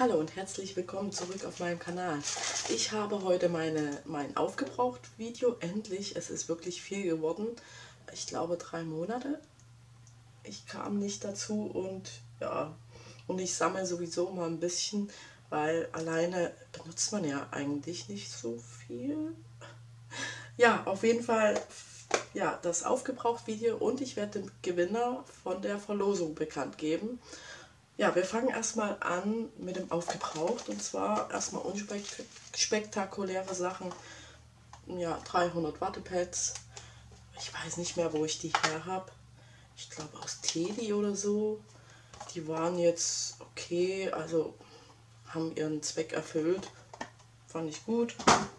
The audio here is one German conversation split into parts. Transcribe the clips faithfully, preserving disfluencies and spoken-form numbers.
Hallo und herzlich willkommen zurück auf meinem Kanal. Ich habe heute meine, mein Aufgebraucht-Video endlich. Es ist wirklich viel geworden. Ich glaube drei Monate. Ich kam nicht dazu und ja, und ich sammle sowieso mal ein bisschen, weil alleine benutzt man ja eigentlich nicht so viel. Ja, auf jeden Fall ja, das Aufgebraucht-Video und ich werde den Gewinner von der Verlosung bekannt geben. Ja, wir fangen erstmal an mit dem Aufgebraucht und zwar erstmal unspektakuläre Sachen. Ja, dreihundert Wattepads. Ich weiß nicht mehr, wo ich die her habe. Ich glaube aus Teddy oder so. Die waren jetzt okay, also haben ihren Zweck erfüllt. Fand ich gut.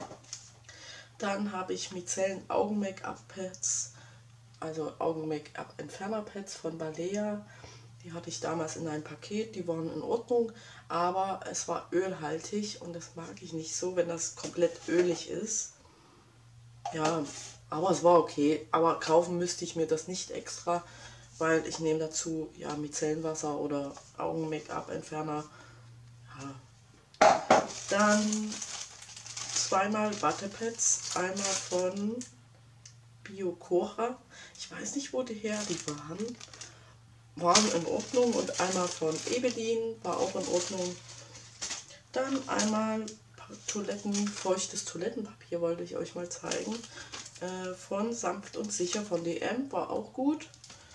Dann habe ich Mizellen Augen-Make-up-Pads, also Augen-Make-up-Entferner-Pads von Balea. Die hatte ich damals in einem Paket, die waren in Ordnung, aber es war ölhaltig und das mag ich nicht so, wenn das komplett ölig ist. Ja, aber es war okay, aber kaufen müsste ich mir das nicht extra, weil ich nehme dazu ja Micellenwasser oder Augen-Make-up-Entferner. Ja. Dann zweimal Wattepads, einmal von Biocora. Ich weiß nicht, wo die her die waren. Waren in Ordnung und einmal von Ebelin war auch in Ordnung. Dann einmal Toiletten, feuchtes Toilettenpapier wollte ich euch mal zeigen. Äh, von Sanft und Sicher von D M, war auch gut.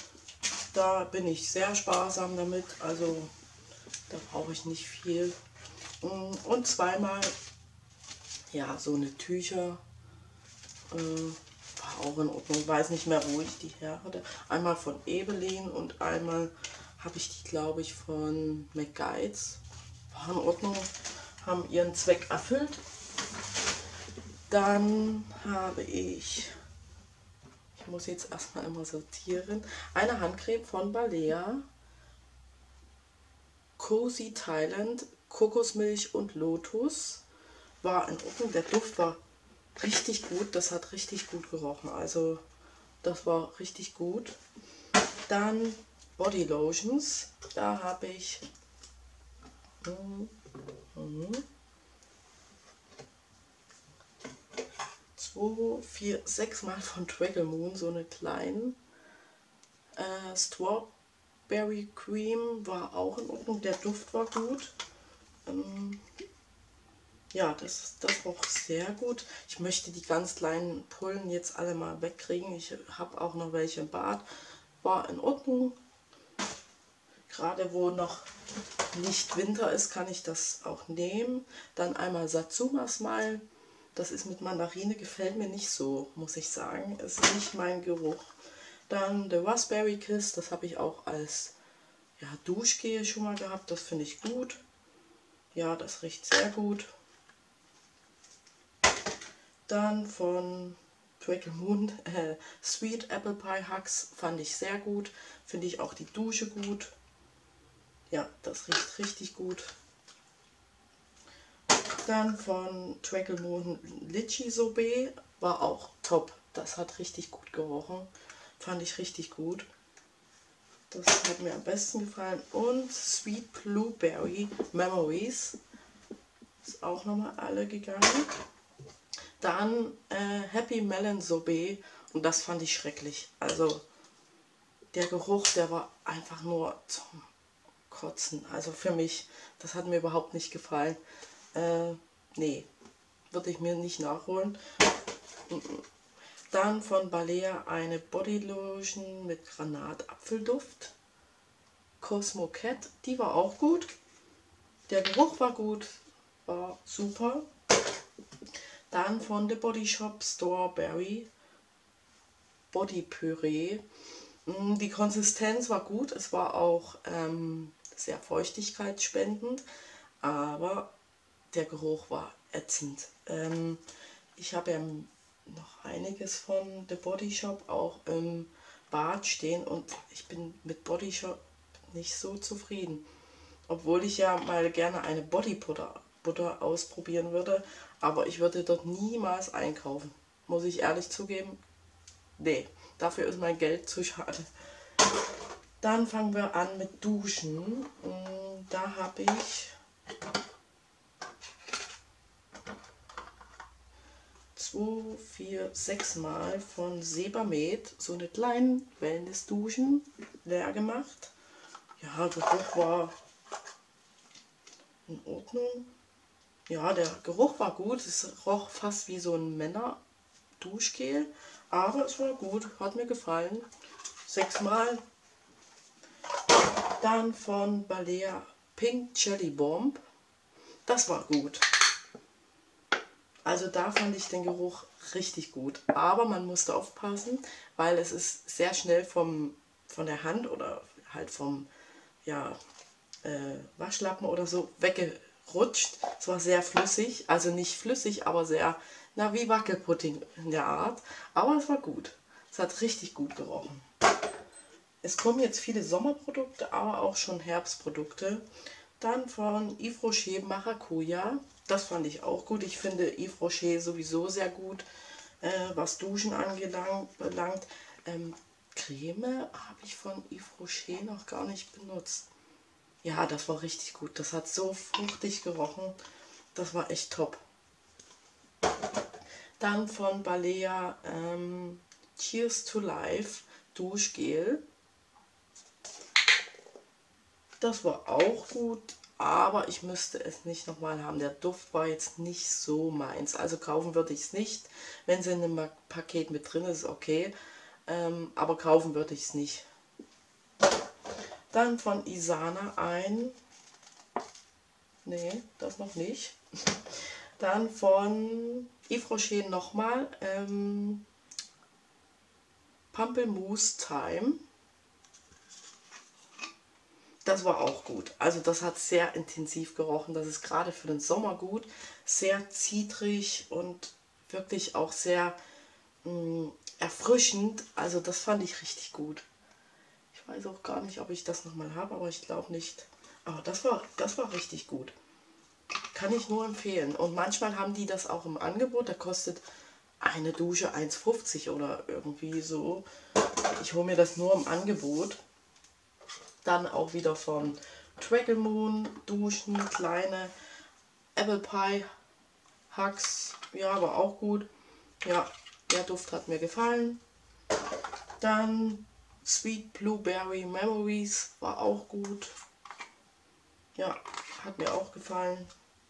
Da bin ich sehr sparsam damit, also da brauche ich nicht viel. Und zweimal ja, so eine Tücher. Äh, War auch in Ordnung, weiß nicht mehr, wo ich die her hatte. Einmal von Ebelin und einmal habe ich die, glaube ich, von McGuides. War in Ordnung, haben ihren Zweck erfüllt. Dann habe ich, ich muss jetzt erstmal immer sortieren, eine Handcreme von Balea. Cozy Thailand, Kokosmilch und Lotus. War in Ordnung, der Duft war richtig gut, das hat richtig gut gerochen, also das war richtig gut. Dann Body Lotions, da habe ich zwei, vier, sechs Mal von Twaggle Moon, so eine kleinen. Äh, Strawberry Cream war auch in Ordnung, der Duft war gut. Ähm, Ja, das, das roch sehr gut. Ich möchte die ganz kleinen Pullen jetzt alle mal wegkriegen. Ich habe auch noch welche im Bad. War in Ordnung. Gerade wo noch nicht Winter ist, kann ich das auch nehmen. Dann einmal Satsuma Smile. Das ist mit Mandarine, gefällt mir nicht so, muss ich sagen. Ist nicht mein Geruch. Dann der Raspberry Kiss. Das habe ich auch als ja, Duschgel schon mal gehabt. Das finde ich gut. Ja, das riecht sehr gut. Dann von Twaggle Moon äh, Sweet Apple Pie Hugs fand ich sehr gut. Finde ich auch die Dusche gut. Ja, das riecht richtig gut. Dann von Twaggle Moon Litchi Sorbet war auch top. Das hat richtig gut gerochen. Fand ich richtig gut. Das hat mir am besten gefallen. Und Sweet Blueberry Memories ist auch nochmal alle gegangen. Dann äh, Happy Melon Sorbet und das fand ich schrecklich. Also der Geruch, der war einfach nur zum Kotzen. Also für mich, das hat mir überhaupt nicht gefallen. Äh, nee, würde ich mir nicht nachholen. Dann von Balea eine Body Lotion mit Granatapfelduft. Cosmo Cat, die war auch gut. Der Geruch war gut, war super. Dann von The Body Shop Strawberry Body Püree. Die Konsistenz war gut, es war auch ähm, sehr feuchtigkeitsspendend, aber der Geruch war ätzend. Ähm, ich habe ja noch einiges von The Body Shop auch im Bad stehen und ich bin mit Body Shop nicht so zufrieden. Obwohl ich ja mal gerne eine Bodybutter Butter ausprobieren würde, aber ich würde dort niemals einkaufen. Muss ich ehrlich zugeben, nee, dafür ist mein Geld zu schade. Dann fangen wir an mit Duschen. Da habe ich zwei, vier, sechs Mal von Sebamed so eine kleinen Wellness-Duschen leer gemacht. Ja, der Geruch war in Ordnung. Ja, der Geruch war gut. Es roch fast wie so ein Männer-Duschgel, aber es war gut, hat mir gefallen. Sechsmal. Dann von Balea Pink Jelly Bomb. Das war gut. Also da fand ich den Geruch richtig gut. Aber man musste aufpassen, weil es ist sehr schnell vom, von der Hand oder halt vom ja, äh, Waschlappen oder so weggerutscht. Es war sehr flüssig. Also nicht flüssig, aber sehr, na wie Wackelpudding in der Art. Aber es war gut. Es hat richtig gut gerochen. Es kommen jetzt viele Sommerprodukte, aber auch schon Herbstprodukte. Dann von Yves Rocher Maracuja. Das fand ich auch gut. Ich finde Yves Rocher sowieso sehr gut, äh, was Duschen anbelangt. Ähm, Creme habe ich von Yves Rocher noch gar nicht benutzt. Ja, das war richtig gut. Das hat so fruchtig gerochen. Das war echt top. Dann von Balea ähm, Cheers to Life Duschgel. Das war auch gut, aber ich müsste es nicht nochmal haben. Der Duft war jetzt nicht so meins. Also kaufen würde ich es nicht. Wenn es in einem Paket mit drin ist, okay. Ähm, aber kaufen würde ich es nicht. Dann von Isana ein. Nee, das noch nicht. Dann von Yves Rocher nochmal. Ähm, Pampelmousse Time. Das war auch gut. Also das hat sehr intensiv gerochen. Das ist gerade für den Sommer gut. Sehr zitrig und wirklich auch sehr mh, erfrischend. Also das fand ich richtig gut. Ich weiß auch gar nicht, ob ich das nochmal habe, aber ich glaube nicht. Aber das war, das war richtig gut. Kann ich nur empfehlen. Und manchmal haben die das auch im Angebot. Da kostet eine Dusche eins fünfzig oder irgendwie so. Ich hole mir das nur im Angebot. Dann auch wieder von Trackle Moon Duschen, kleine Apple Pie Hugs. Ja, war auch gut. Ja, der Duft hat mir gefallen. Dann Sweet Blueberry Memories war auch gut. Ja, hat mir auch gefallen.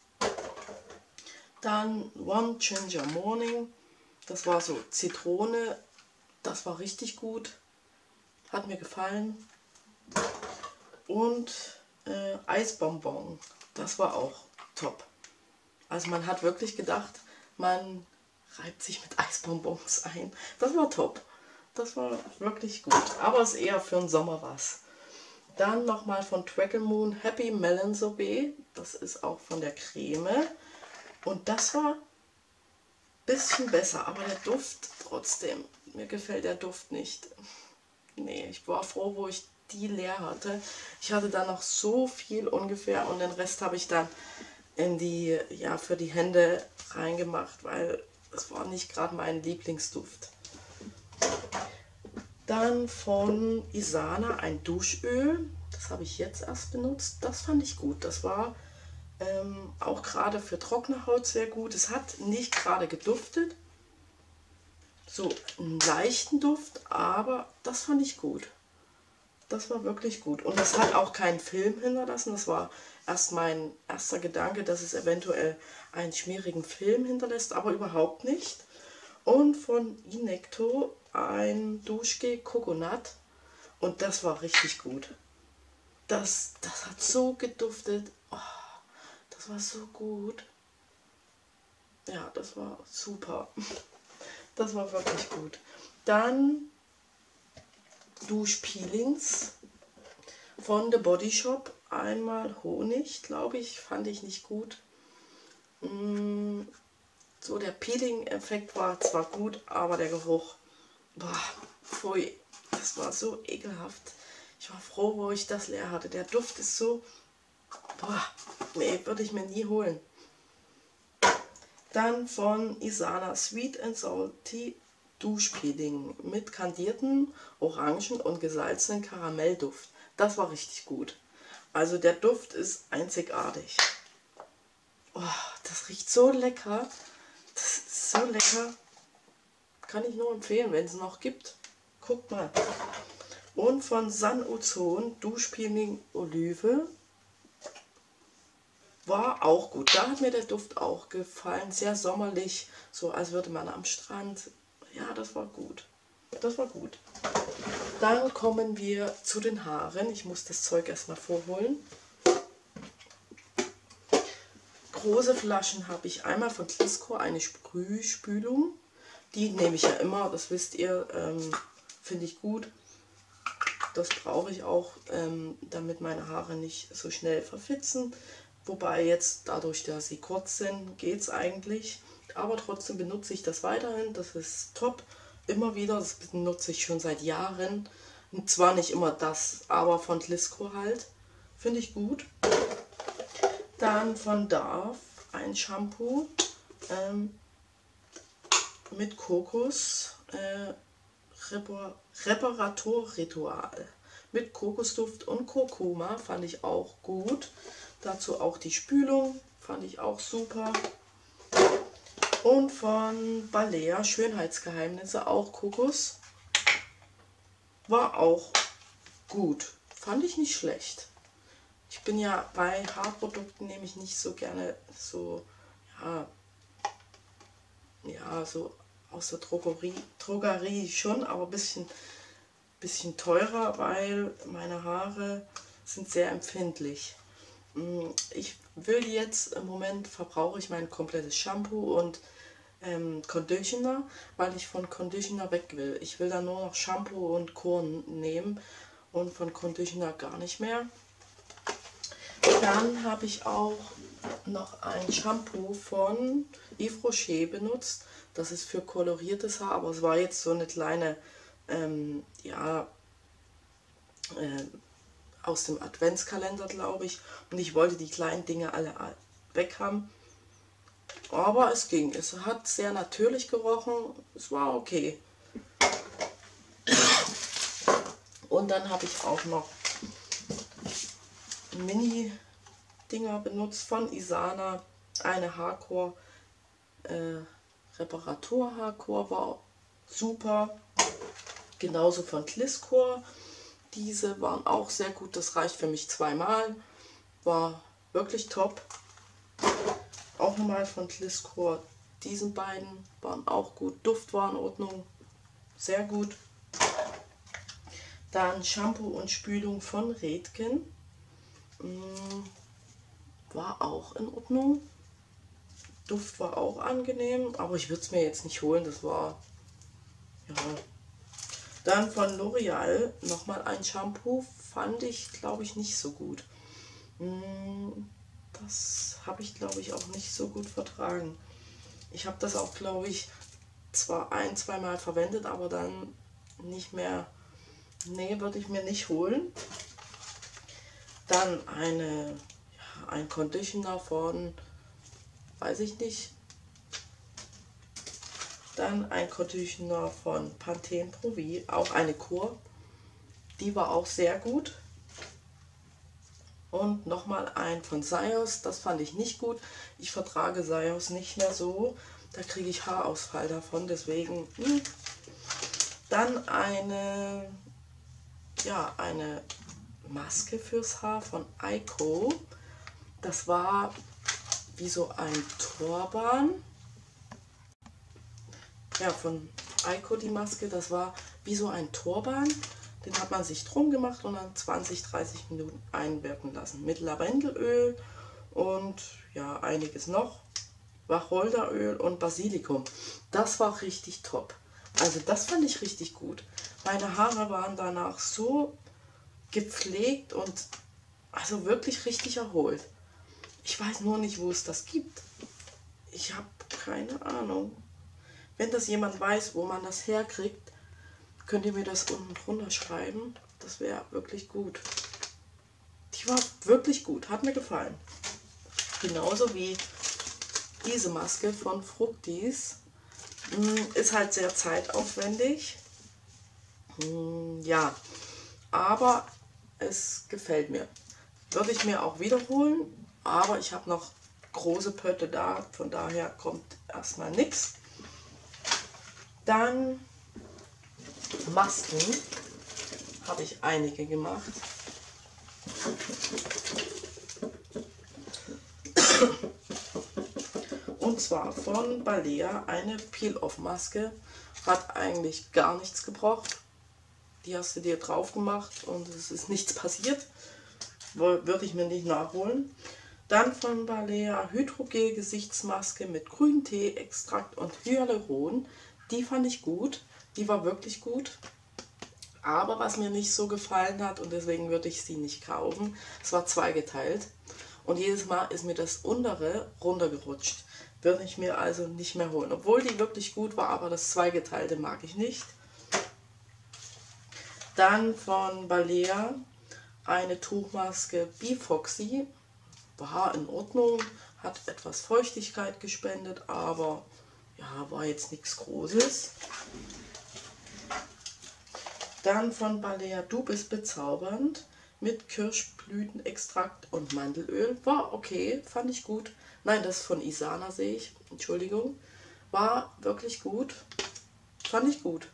Dann One Ginger Morning. Das war so Zitrone. Das war richtig gut. Hat mir gefallen. Und äh, Eisbonbon. Das war auch top. Also man hat wirklich gedacht, man reibt sich mit Eisbonbons ein. Das war top. Das war wirklich gut. Aber es ist eher für den Sommer was. Dann nochmal von Trackle Moon Happy Melon Sorbet. Das ist auch von der Creme. Und das war ein bisschen besser. Aber der Duft trotzdem. Mir gefällt der Duft nicht. Nee, ich war froh, wo ich die leer hatte. Ich hatte da noch so viel ungefähr. Und den Rest habe ich dann in die, ja, für die Hände reingemacht. Weil es war nicht gerade mein Lieblingsduft. Dann von Isana ein Duschöl. Das habe ich jetzt erst benutzt. Das fand ich gut. Das war ähm, auch gerade für trockene Haut sehr gut. Es hat nicht gerade geduftet. So einen leichten Duft, aber das fand ich gut. Das war wirklich gut. Und das hat auch keinen Film hinterlassen. Das war erst mein erster Gedanke, dass es eventuell einen schmierigen Film hinterlässt, aber überhaupt nicht. Und von Inecto ein Duschgel Coconut. Und das war richtig gut. Das, das hat so geduftet. Oh, das war so gut. Ja, das war super. Das war wirklich gut. Dann Duschpeelings von The Body Shop. Einmal Honig, glaube ich, fand ich nicht gut. So, der Peeling-Effekt war zwar gut, aber der Geruch, boah, pfui, das war so ekelhaft. Ich war froh, wo ich das leer hatte. Der Duft ist so, boah, nee, würde ich mir nie holen. Dann von Isana Sweet and Salty Duschpeeling mit kandierten Orangen- und gesalzenen Karamellduft. Das war richtig gut. Also der Duft ist einzigartig. Oh, das riecht so lecker. Das ist so lecker. Kann ich nur empfehlen, wenn es noch gibt. Guckt mal. Und von San Ozon Duschpeeling Olive. War auch gut. Da hat mir der Duft auch gefallen. Sehr sommerlich. So als würde man am Strand. Ja, das war gut. Das war gut. Dann kommen wir zu den Haaren. Ich muss das Zeug erstmal vorholen. Große Flaschen habe ich einmal von Clisco, eine Sprühspülung. Die nehme ich ja immer, das wisst ihr, ähm, finde ich gut. Das brauche ich auch, ähm, damit meine Haare nicht so schnell verfitzen. Wobei jetzt, dadurch, dass sie kurz sind, geht es eigentlich. Aber trotzdem benutze ich das weiterhin, das ist top. Immer wieder, das benutze ich schon seit Jahren. Und zwar nicht immer das, aber von Clisco halt. Finde ich gut. Dann von Dove ein Shampoo ähm, mit Kokos, äh, Repar Reparaturritual. Mit Kokosduft und Kurkuma, fand ich auch gut. Dazu auch die Spülung, fand ich auch super. Und von Balea Schönheitsgeheimnisse, auch Kokos. War auch gut, fand ich nicht schlecht. Ich bin ja bei Haarprodukten, nehme ich nicht so gerne so, ja, ja, so aus der Drogerie, Drogerie schon, aber ein bisschen, bisschen teurer, weil meine Haare sind sehr empfindlich. Ich will jetzt, im Moment verbrauche ich mein komplettes Shampoo und ähm, Conditioner, weil ich von Conditioner weg will. Ich will dann nur noch Shampoo und Kur nehmen und von Conditioner gar nicht mehr. Dann habe ich auch noch ein Shampoo von Yves Rocher benutzt. Das ist für koloriertes Haar, aber es war jetzt so eine kleine, ähm, ja, äh, aus dem Adventskalender, glaube ich. Und ich wollte die kleinen Dinge alle weg haben. Aber es ging. Es hat sehr natürlich gerochen. Es war okay. Und dann habe ich auch noch Mini-Dinger benutzt von Isana. Eine Haarkur, äh, Reparatur-Haarkur war super. Genauso von Clisco. Diese waren auch sehr gut. Das reicht für mich zweimal. War wirklich top. Auch nochmal von Clisco. Diesen beiden waren auch gut. Duft war in Ordnung. Sehr gut. Dann Shampoo und Spülung von Redken. War auch in Ordnung. Duft war auch angenehm, aber ich würde es mir jetzt nicht holen. Das war, ja. Dann von L'Oreal nochmal ein Shampoo. Fand ich, glaube ich, nicht so gut. Das habe ich, glaube ich, auch nicht so gut vertragen. Ich habe das auch, glaube ich, zwar ein-, zweimal verwendet, aber dann nicht mehr. Nee, würde ich mir nicht holen. Dann eine, ja, ein Conditioner von, weiß ich nicht. Dann ein Conditioner von Pantene Pro V, auch eine Kur. Die war auch sehr gut. Und nochmal ein von Syoss, das fand ich nicht gut. Ich vertrage Syoss nicht mehr so. Da kriege ich Haarausfall davon, deswegen. Hm. Dann eine, ja, eine Maske fürs Haar von Eiko. Das war wie so ein Turban. Ja, von Eiko die Maske, das war wie so ein Turban. Den hat man sich drum gemacht und dann zwanzig, dreißig Minuten einwirken lassen. Mit Lavendelöl und ja, einiges noch. Wacholderöl und Basilikum. Das war richtig top. Also das fand ich richtig gut. Meine Haare waren danach so gepflegt und also wirklich richtig erholt. Ich weiß nur nicht, wo es das gibt. Ich habe keine Ahnung. Wenn das jemand weiß, wo man das herkriegt, könnt ihr mir das unten drunter schreiben. Das wäre wirklich gut. Die war wirklich gut, hat mir gefallen. Genauso wie diese Maske von Fructis. Ist halt sehr zeitaufwendig. Ja, aber es gefällt mir. Würde ich mir auch wiederholen, aber ich habe noch große Pötte da, von daher kommt erstmal nichts. Dann Masken, habe ich einige gemacht. Und zwar von Balea eine Peel-Off-Maske, hat eigentlich gar nichts gebraucht. Die hast du dir drauf gemacht und es ist nichts passiert. Würde ich mir nicht nachholen. Dann von Balea Hydrogel Gesichtsmaske mit Grüntee-Extrakt und Hyaluron. Die fand ich gut. Die war wirklich gut. Aber was mir nicht so gefallen hat und deswegen würde ich sie nicht kaufen, es war zweigeteilt. Und jedes Mal ist mir das untere runtergerutscht. Würde ich mir also nicht mehr holen. Obwohl die wirklich gut war, aber das zweigeteilte mag ich nicht. Dann von Balea eine Tuchmaske Bifoxy. War in Ordnung, hat etwas Feuchtigkeit gespendet, aber ja, war jetzt nichts Großes. Dann von Balea Du bist bezaubernd mit Kirschblütenextrakt und Mandelöl. War okay, fand ich gut. Nein, das von Isana sehe ich, Entschuldigung. War wirklich gut, fand ich gut.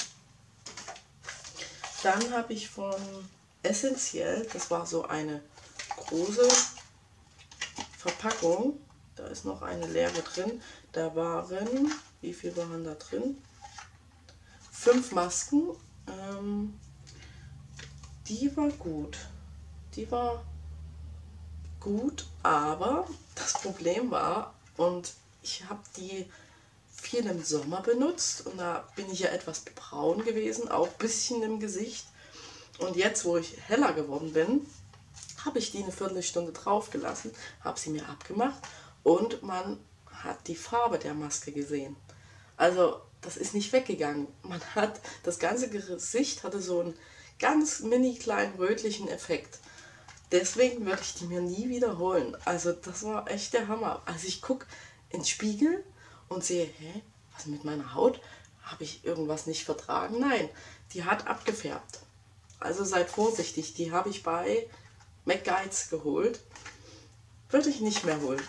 Dann habe ich von Essentiell, das war so eine große Verpackung, da ist noch eine leere drin, da waren, wie viel waren da drin? Fünf Masken, ähm, die war gut, die war gut, aber das Problem war, und ich habe die viel im Sommer benutzt und da bin ich ja etwas braun gewesen, auch ein bisschen im Gesicht, und jetzt, wo ich heller geworden bin, habe ich die eine Viertelstunde drauf gelassen, habe sie mir abgemacht und man hat die Farbe der Maske gesehen. Also das ist nicht weggegangen. Man hat, das ganze Gesicht hatte so einen ganz mini kleinen rötlichen Effekt. Deswegen würde ich die mir nie wiederholen. Also das war echt der Hammer. Also ich gucke ins Spiegel und sehe, hä, was mit meiner Haut? Habe ich irgendwas nicht vertragen? Nein, die hat abgefärbt. Also seid vorsichtig, die habe ich bei McGuides geholt. Würde ich nicht mehr holen.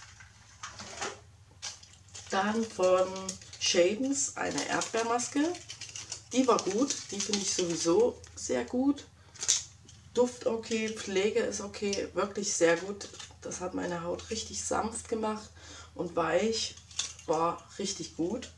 Dann von Shadens eine Erdbeermaske. Die war gut, die finde ich sowieso sehr gut. Duft okay, Pflege ist okay, wirklich sehr gut. Das hat meine Haut richtig sanft gemacht und weich, war richtig gut.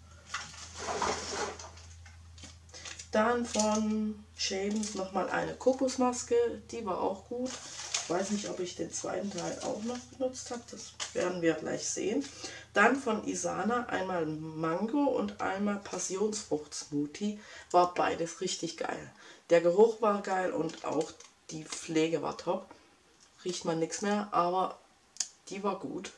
Dann von Shadens nochmal eine Kokosmaske, die war auch gut. Ich weiß nicht, ob ich den zweiten Teil auch noch benutzt habe, das werden wir gleich sehen. Dann von Isana einmal Mango und einmal Passionsfrucht-Smoothie, war beides richtig geil. Der Geruch war geil und auch die Pflege war top. Riecht man nichts mehr, aber die war gut.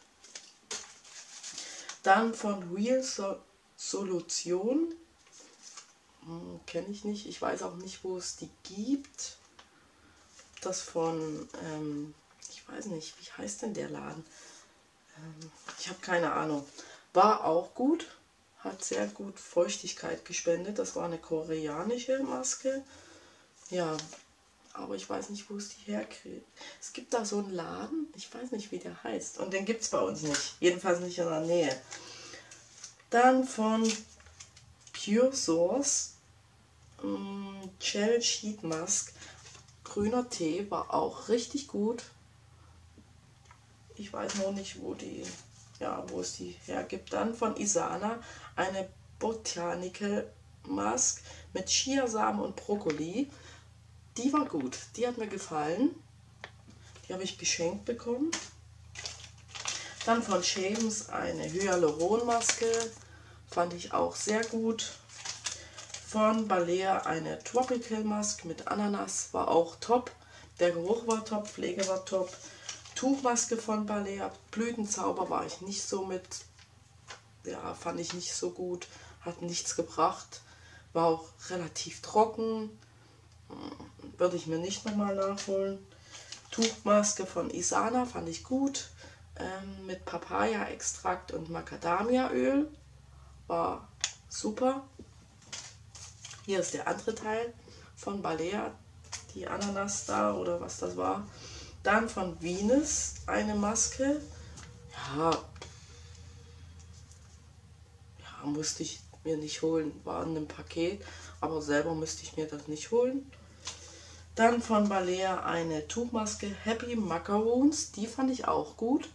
Dann von Real so Solution. Hm, kenne ich nicht. Ich weiß auch nicht, wo es die gibt. Das von, ähm, ich weiß nicht, wie heißt denn der Laden? Ähm, ich habe keine Ahnung. War auch gut. Hat sehr gut Feuchtigkeit gespendet. Das war eine koreanische Maske. Ja, aber ich weiß nicht, wo es die herkriegt. Es gibt da so einen Laden, ich weiß nicht, wie der heißt. Und den gibt es bei uns nicht. Jedenfalls nicht in der Nähe. Dann von Pure Source ähm, Gel Sheet Mask. Grüner Tee war auch richtig gut. Ich weiß noch nicht, wo die, ja, wo es die hergibt. Dann von Isana eine Botanical Mask mit Chiasamen und Brokkoli. Die war gut, die hat mir gefallen. Die habe ich geschenkt bekommen. Dann von Shadens eine Hyaluron-Maske, fand ich auch sehr gut. Von Balea eine Tropical Mask mit Ananas, war auch top. Der Geruch war top, Pflege war top. Tuchmaske von Balea, Blütenzauber war ich nicht so mit, ja, fand ich nicht so gut, hat nichts gebracht. War auch relativ trocken. Würde ich mir nicht nochmal nachholen. Tuchmaske von Isana fand ich gut. Ähm, mit Papaya-Extrakt und Macadamia-Öl. War super. Hier ist der andere Teil von Balea. Die Ananas da oder was das war. Dann von Venus eine Maske. Ja, ja, musste ich mir nicht holen, war in einem Paket, aber selber müsste ich mir das nicht holen. Dann von Balea eine Tuchmaske Happy Macaroons, die fand ich auch gut.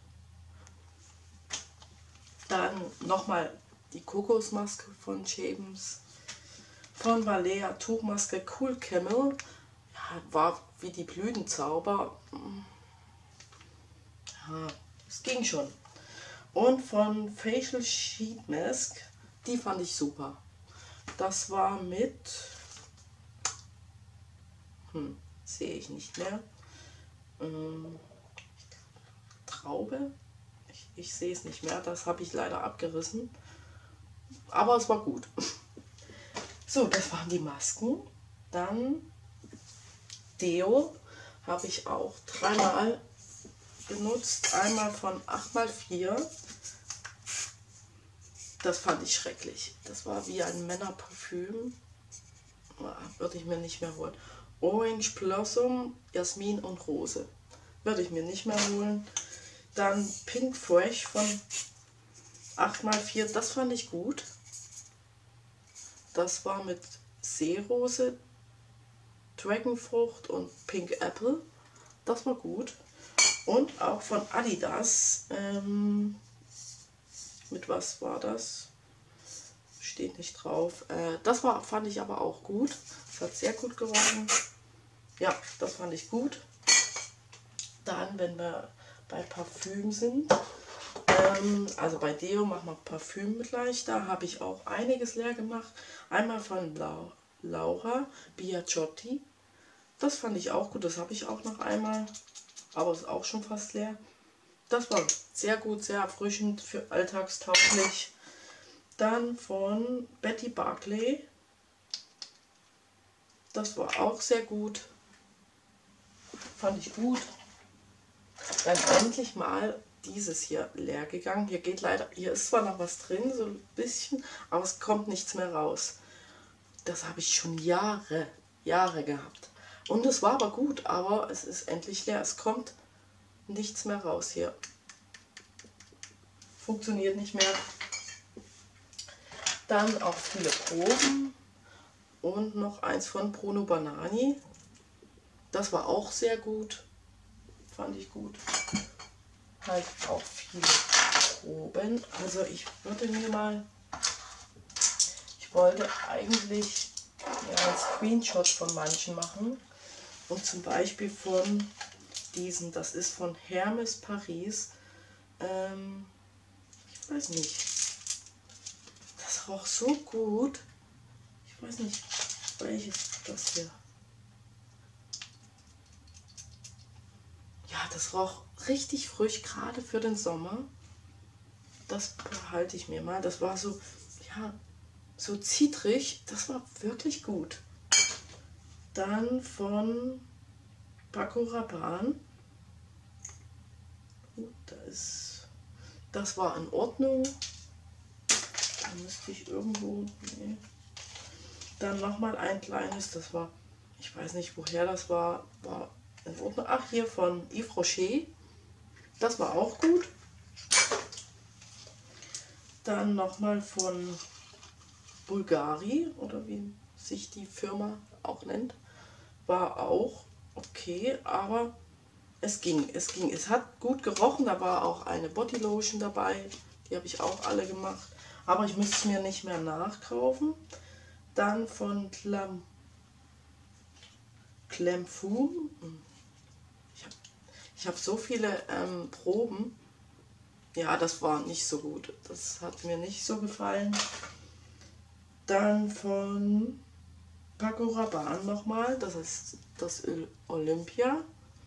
Dann nochmal die Kokosmaske von Chebens. Von Balea Tuchmaske Cool Camel, ja, war wie die Blütenzauber. Ja, es ging schon. Und von Facial Sheet Mask, die fand ich super. Das war mit, hm, sehe ich nicht mehr, ähm, Traube, ich, ich sehe es nicht mehr, das habe ich leider abgerissen, aber es war gut. So, das waren die Masken. Dann Deo habe ich auch dreimal benutzt, einmal von acht mal vier. Das fand ich schrecklich. Das war wie ein Männerparfüm. Würde ich mir nicht mehr holen. Orange Blossom, Jasmin und Rose. Würde ich mir nicht mehr holen. Dann Pink Fresh von acht mal vier. Das fand ich gut. Das war mit Seerose, Dragonfrucht und Pink Apple. Das war gut. Und auch von Adidas. Ähm, mit was war das? Steht nicht drauf. Äh, das war, fand ich aber auch gut. Das hat sehr gut gerochen. Ja, das fand ich gut. Dann, wenn wir bei Parfüm sind, ähm, also bei Deo machen wir Parfüm gleich. Da habe ich auch einiges leer gemacht. Einmal von La Laura Biagiotti. Das fand ich auch gut. Das habe ich auch noch einmal. Aber ist auch schon fast leer. Das war sehr gut, sehr erfrischend, für alltagstauglich. Dann von Betty Barclay. Das war auch sehr gut. Fand ich gut. Dann endlich mal dieses hier leer gegangen. Hier geht leider, hier ist zwar noch was drin, so ein bisschen, aber es kommt nichts mehr raus. Das habe ich schon Jahre, Jahre gehabt. Und es war aber gut, aber es ist endlich leer. Es kommt nichts mehr raus hier. Funktioniert nicht mehr. Dann auch viele Proben und noch eins von Bruno Banani. Das war auch sehr gut. Fand ich gut. Halt auch viele Proben. Also ich würde mir mal, ich wollte eigentlich ja, Screenshots von manchen machen. Und zum Beispiel von diesen, das ist von Hermes Paris. Ähm, ich weiß nicht. Das roch so gut. Ich weiß nicht, welches das hier. Ja, das roch richtig frisch, gerade für den Sommer. Das behalte ich mir mal. Das war so, ja, so zitrig. Das war wirklich gut. Dann von Paco Rabanne. Gut, da ist, das war in Ordnung. Da müsste ich irgendwo, nee. Dann nochmal ein kleines, das war, ich weiß nicht woher das war, war in Ordnung. Ach, hier von Yves Rocher. Das war auch gut. Dann nochmal von Bulgari, oder wie sich die Firma auch nennt. War auch okay, aber es ging, es ging. Es hat gut gerochen, da war auch eine Bodylotion dabei. Die habe ich auch alle gemacht. Aber ich müsste es mir nicht mehr nachkaufen. Dann von Clam Clamfum. Ich habe ich hab so viele ähm, Proben. Ja, das war nicht so gut. Das hat mir nicht so gefallen. Dann von Paco Rabanne nochmal. Das ist das Olympia.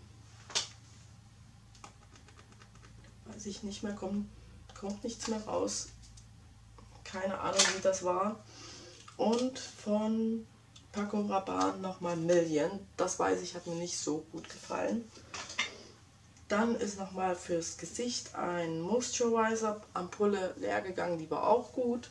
Weiß ich nicht mehr, kommt, kommt nichts mehr raus. Keine Ahnung, wie das war. Und von Paco Rabanne nochmal Million. Das weiß ich, hat mir nicht so gut gefallen. Dann ist nochmal fürs Gesicht ein Moisturizer Ampulle leer gegangen. Die war auch gut.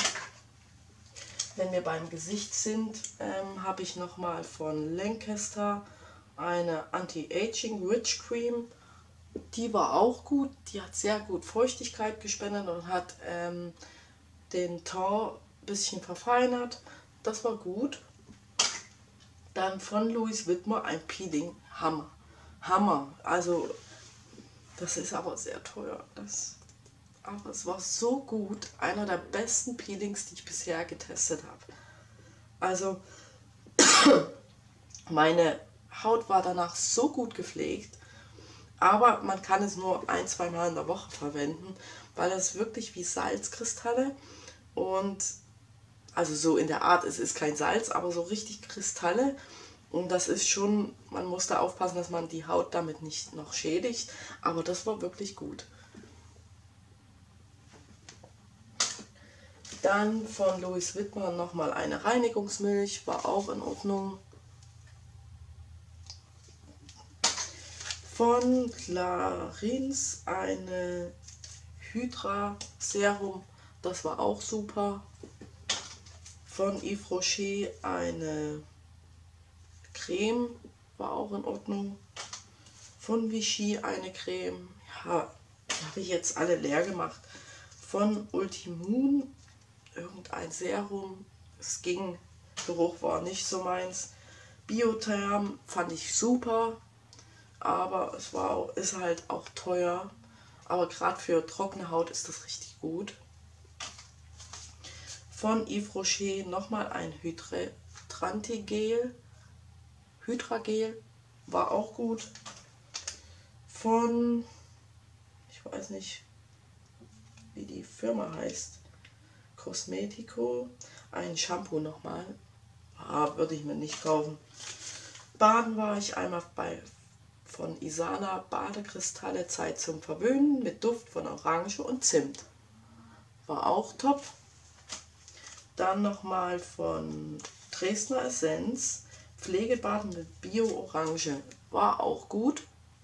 Wenn wir beim Gesicht sind, ähm, habe ich nochmal von Lancaster eine Anti-Aging Rich Cream. Die war auch gut, die hat sehr gut Feuchtigkeit gespendet und hat ähm, den Teint ein bisschen verfeinert. Das war gut. Dann von Louis Vuitton ein Peeling, Hammer. Hammer, also das ist aber sehr teuer. Das, aber es war so gut, einer der besten Peelings, die ich bisher getestet habe. Also meine Haut war danach so gut gepflegt, aber man kann es nur ein, zwei Mal in der Woche verwenden, weil es wirklich wie Salzkristalle und also so in der Art, es ist kein Salz, aber so richtig Kristalle. Und das ist schon, man muss da aufpassen, dass man die Haut damit nicht noch schädigt. Aber das war wirklich gut. Dann von Louis Vuitton nochmal eine Reinigungsmilch, war auch in Ordnung. Von Clarins eine Hydra Serum, das war auch super. Von Yves Rocher eine Creme, war auch in Ordnung. Von Vichy eine Creme, ja, die habe ich jetzt alle leer gemacht. Von Ultimoon irgendein Serum, es ging, Geruch war nicht so meins. Biotherm fand ich super, aber es war, ist halt auch teuer. Aber gerade für trockene Haut ist das richtig gut. Von Yves Rocher nochmal ein Hydrantigel. Hydragel war auch gut. Von, ich weiß nicht, wie die Firma heißt, Cosmetico, ein Shampoo nochmal. Ah, würde ich mir nicht kaufen. Baden war ich einmal bei von Isana Badekristalle Zeit zum Verwöhnen mit Duft von Orange und Zimt. War auch top. Dann nochmal von Dresdner Essenz Pflegebaden mit Bio-Orange. War auch gut.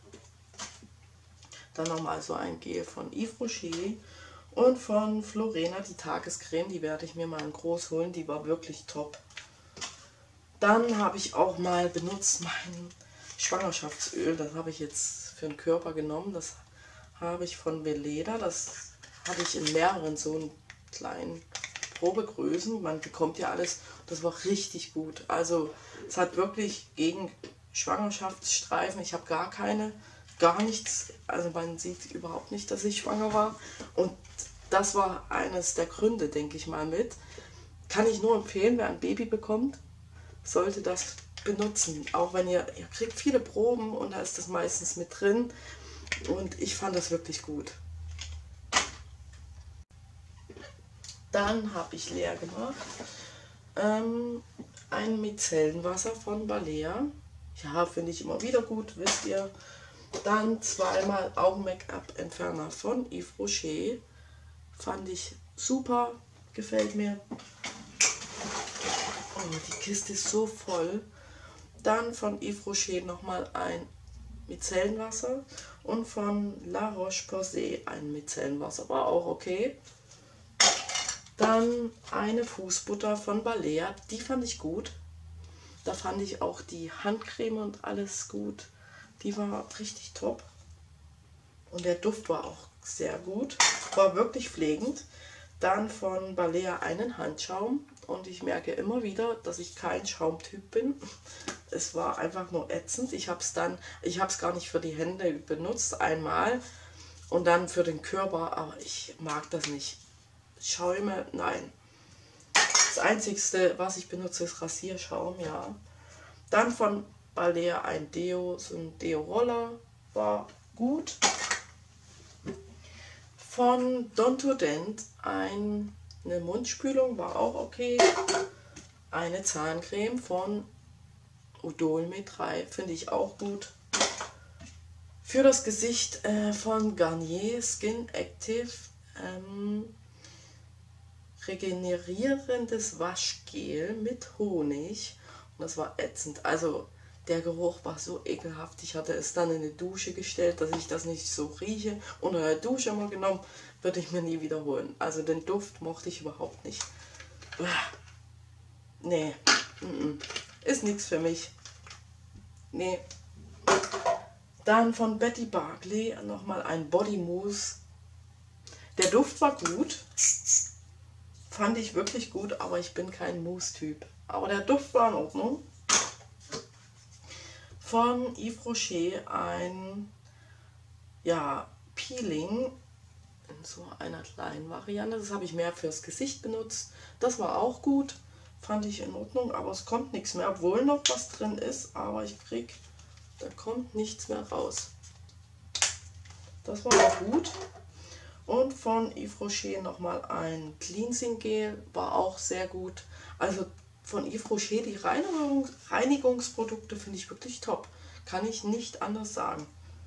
Dann nochmal so ein Gel von Yves Rocher und von Florena die Tagescreme. Die werde ich mir mal in groß holen. Die war wirklich top. Dann habe ich auch mal benutzt mein Schwangerschaftsöl. Das habe ich jetzt für den Körper genommen. Das habe ich von Veleda. Das hatte ich in mehreren so einen kleinen Probegrößen. Man bekommt ja alles. Das war richtig gut. Also es hat wirklich gegen Schwangerschaftsstreifen. Ich habe gar keine, gar nichts. Also man sieht überhaupt nicht, dass ich schwanger war. Und das war eines der Gründe, denke ich mal, mit. Kann ich nur empfehlen, wer ein Baby bekommt, sollte das benutzen. Auch wenn ihr, ihr kriegt viele Proben und da ist das meistens mit drin. Und ich fand das wirklich gut. Dann habe ich leer gemacht ähm, ein Micellenwasser von Balea. Ja, finde ich immer wieder gut, wisst ihr. Dann zweimal Augen-Make-up-Entferner von Yves Rocher. Fand ich super, gefällt mir. Oh, die Kiste ist so voll. Dann von Yves Rocher nochmal ein Micellenwasser und von La Roche-Posay ein Micellenwasser. War auch okay. Dann eine Fußbutter von Balea, die fand ich gut. Da fand ich auch die Handcreme und alles gut. Die war richtig top. Und der Duft war auch sehr gut. War wirklich pflegend. Dann von Balea einen Handschaum. Und ich merke immer wieder, dass ich kein Schaumtyp bin. Es war einfach nur ätzend. Ich habe es dann, ich habe es gar nicht für die Hände benutzt, einmal. Und dann für den Körper, aber ich mag das nicht. Schäume, nein. Das einzigste, was ich benutze, ist Rasierschaum, ja. Dann von Balea ein Deo, so ein Deo-Roller, war gut. Von Don to Dent ein, eine Mundspülung, war auch okay. Eine Zahncreme von Udolme drei, finde ich auch gut. Für das Gesicht äh, von Garnier Skin Active ähm, regenerierendes Waschgel mit Honig. Und das war ätzend. Also der Geruch war so ekelhaft. Ich hatte es dann in die Dusche gestellt, dass ich das nicht so rieche. Unter der Dusche mal genommen, würde ich mir nie wiederholen. Also den Duft mochte ich überhaupt nicht. Nee, ist nichts für mich. Nee. Dann von Betty Barclay nochmal ein Body Mousse. Der Duft war gut, fand ich wirklich gut, aber ich bin kein Mousse-Typ. Aber der Duft war in Ordnung. Von Yves Rocher ein ja, Peeling in so einer kleinen Variante. Das habe ich mehr fürs Gesicht benutzt. Das war auch gut, fand ich in Ordnung, aber es kommt nichts mehr, obwohl noch was drin ist, aber ich krieg, da kommt nichts mehr raus. Das war auch gut. Und von Yves Rocher nochmal ein Cleansing Gel, war auch sehr gut. Also von Yves Rocher, die Reinigung, Reinigungsprodukte finde ich wirklich top. Kann ich nicht anders sagen.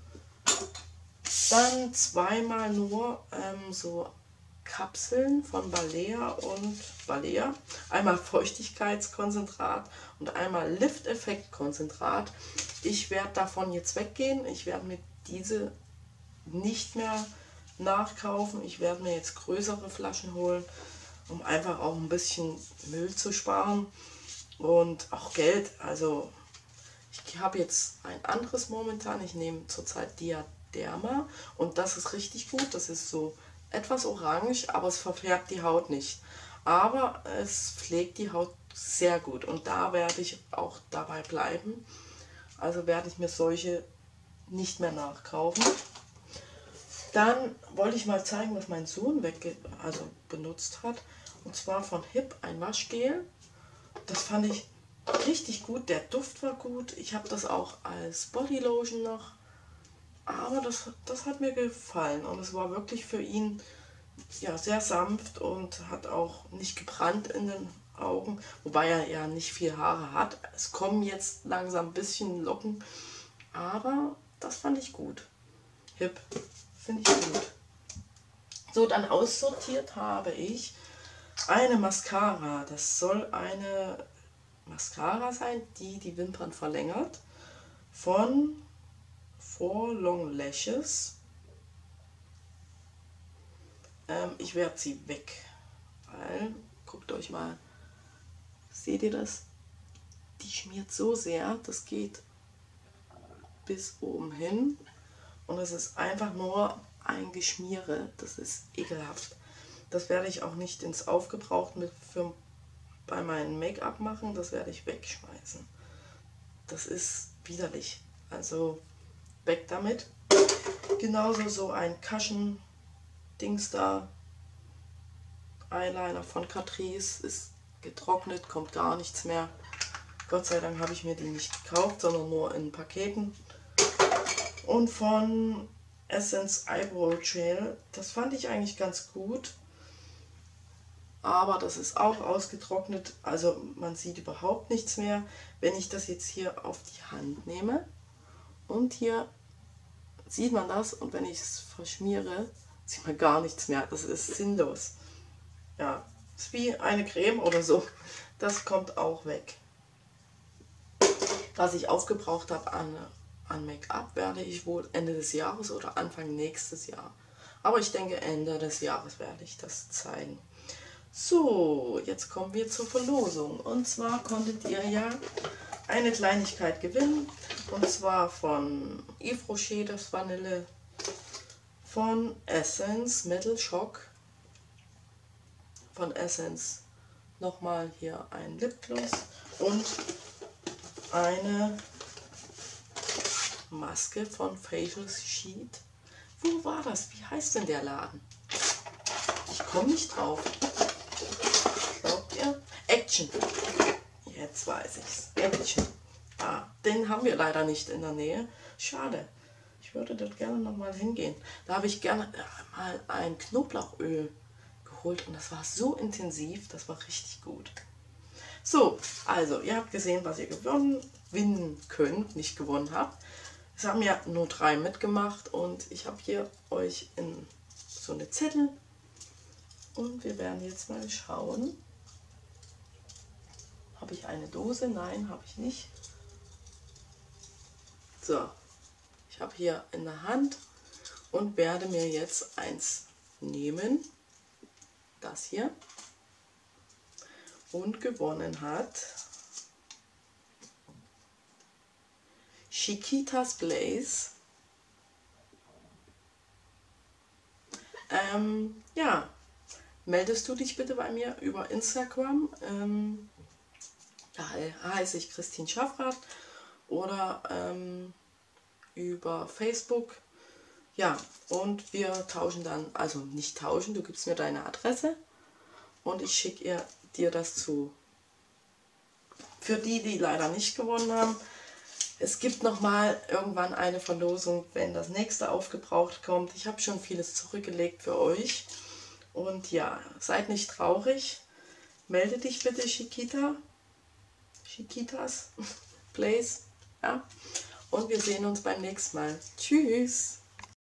Dann zweimal nur ähm, so Kapseln von Balea und Balea. Einmal Feuchtigkeitskonzentrat und einmal Lift-Effekt-Konzentrat. Ich werde davon jetzt weggehen. Ich werde mir diese nicht mehr nachkaufen. Ich werde mir jetzt größere Flaschen holen, um einfach auch ein bisschen Müll zu sparen und auch Geld. Also ich habe jetzt ein anderes momentan. Ich nehme zurzeit Diaderma und das ist richtig gut. Das ist so etwas orange, aber es verfärbt die Haut nicht. Aber es pflegt die Haut sehr gut und da werde ich auch dabei bleiben. Also werde ich mir solche nicht mehr nachkaufen. Dann wollte ich mal zeigen, was mein Sohn wegge also benutzt hat. Und zwar von Hip ein Waschgel. Das fand ich richtig gut. Der Duft war gut. Ich habe das auch als Bodylotion noch. Aber das, das hat mir gefallen. Und es war wirklich für ihn ja, sehr sanft und hat auch nicht gebrannt in den Augen. Wobei er ja nicht viel Haare hat. Es kommen jetzt langsam ein bisschen Locken. Aber das fand ich gut. Hip. Finde ich gut. So, dann aussortiert habe ich eine Mascara. Das soll eine Mascara sein, die die Wimpern verlängert. Von For Long Lashes. Ähm, ich werde sie weg. Weil, guckt euch mal, seht ihr das? Die schmiert so sehr, das geht bis oben hin. Und es ist einfach nur ein Geschmiere. Das ist ekelhaft. Das werde ich auch nicht ins Aufgebraucht mit für, bei meinem Make-up machen. Das werde ich wegschmeißen. Das ist widerlich. Also weg damit. Genauso so ein Kaschen-Dings da. Eyeliner von Catrice. Ist getrocknet, kommt gar nichts mehr. Gott sei Dank habe ich mir die nicht gekauft, sondern nur in Paketen. Und von Essence Eyebrow Gel, das fand ich eigentlich ganz gut, aber das ist auch ausgetrocknet, also man sieht überhaupt nichts mehr. Wenn ich das jetzt hier auf die Hand nehme und hier sieht man das und wenn ich es verschmiere, sieht man gar nichts mehr, das ist sinnlos. Ja, ist wie eine Creme oder so, das kommt auch weg. Was ich aufgebraucht habe an An Make-up werde ich wohl Ende des Jahres oder Anfang nächstes Jahr. Aber ich denke, Ende des Jahres werde ich das zeigen. So, jetzt kommen wir zur Verlosung. Und zwar konntet ihr ja eine Kleinigkeit gewinnen. Und zwar von Yves Rocher das Vanille, von Essence Metal Shock, von Essence nochmal hier ein Lipgloss und eine Maske von Facial Sheet. Wo war das? Wie heißt denn der Laden? Ich komme nicht drauf. Glaubt ihr? Action. Jetzt weiß ich's. Action. Ah, den haben wir leider nicht in der Nähe. Schade. Ich würde dort gerne noch mal hingehen. Da habe ich gerne mal ein Knoblauchöl geholt und das war so intensiv, das war richtig gut. So, also ihr habt gesehen, was ihr gewonnen, gewinnen könnt, nicht gewonnen habt. Es haben ja nur drei mitgemacht und ich habe hier euch in so eine Zettel und wir werden jetzt mal schauen. Habe ich eine Dose? Nein, habe ich nicht. So, ich habe hier in der Hand und werde mir jetzt eins nehmen. Das hier. Und gewonnen hat Chiquitas Blaze Ähm, ja, meldest du dich bitte bei mir über Instagram. Ähm, da heiße ich Christine Schaffrath oder ähm, über Facebook. Ja, und wir tauschen dann, also nicht tauschen, du gibst mir deine Adresse und ich schicke dir das zu. Für die, die leider nicht gewonnen haben, es gibt nochmal irgendwann eine Verlosung, wenn das nächste aufgebraucht kommt. Ich habe schon vieles zurückgelegt für euch. Und ja, seid nicht traurig. Melde dich bitte, Chiquita. Chiquitas Place. Ja. Und wir sehen uns beim nächsten Mal. Tschüss.